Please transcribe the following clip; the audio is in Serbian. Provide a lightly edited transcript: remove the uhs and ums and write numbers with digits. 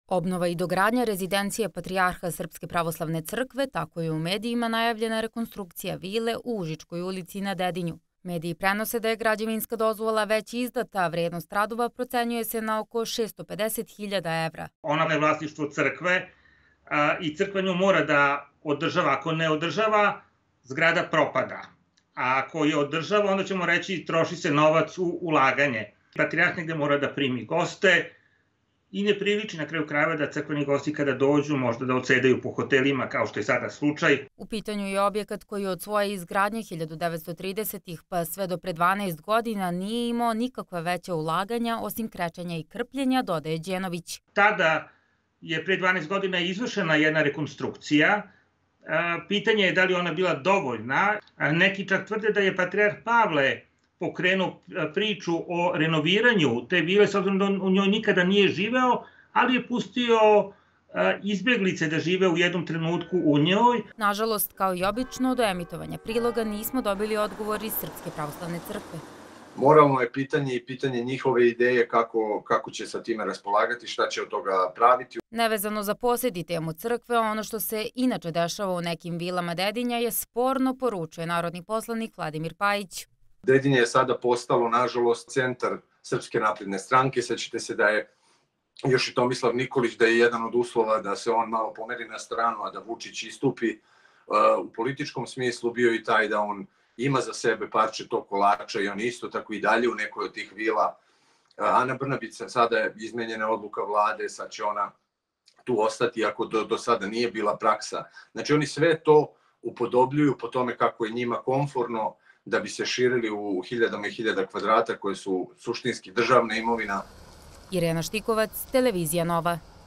Obnova i dogradnja rezidencije Patrijarha Srpske pravoslavne crkve, tako je u medijima najavljena rekonstrukcija vile u Užičkoj ulici na Dedinju. Mediji prenose da je građevinska dozvola već izdata, a vrednost radova procenjuje se na oko 650.000 evra. Ona je vlasništvo crkve i crkva nju mora da održava. Ako ne održava, zgrada propada. A ako je održava, onda ćemo reći troši se novac u ulaganje. Patrijarh negde mora da primi goste i ne priliči na kraju krajeva da crkveni gosti kada dođu možda da odsedaju po hotelima kao što je sada slučaj. U pitanju je objekat koji od svoje izgradnje 1930-ih pa sve do pre 12 godina nije imao nikakva veća ulaganja osim krečenja i krpljenja, dodaje Đenović. Tada je pre 12 godina izvršena jedna rekonstrukcija. Pitanje je da li ona bila dovoljna. Neki čak tvrde da je patrijarh Pavle pokrenuo priču o renoviranju te vile, s obzirom da u njoj nikada nije živeo, ali je pustio izbeglice da žive u jednom trenutku u njoj. Nažalost, kao i obično, do emitovanja priloga nismo dobili odgovor iz Srpske pravoslavne crkve. Moralno je pitanje i pitanje njihove ideje kako će sa time raspolagati, šta će od toga praviti. Nevezano za posjed i temu crkve, ono što se inače dešava u nekim vilama Dedinja je sporno, poručuje narodni poslanik Vladimir Pajić. Dedinje je sada postalo, nažalost, centar Srpske napredne stranke. Sećate se da je još i Tomislav Nikolić, da je jedan od uslova da se on malo pomeri na stranu, a da Vučić istupi u političkom smislu, bio i taj da on ima za sebe parče tog kolača i on isto tako i dalje u nekoj od tih vila. Ana Brnabić, sada je izmenjena odluka vlade, sad će ona tu ostati ako do sada nije bila praksa. Znači oni sve to upodobljuju po tome kako je njima komforno da bi se širili u hiljadama i hiljada kvadrata koje su suštinski državna imovina. Irena Štikovac, Televizija Nova.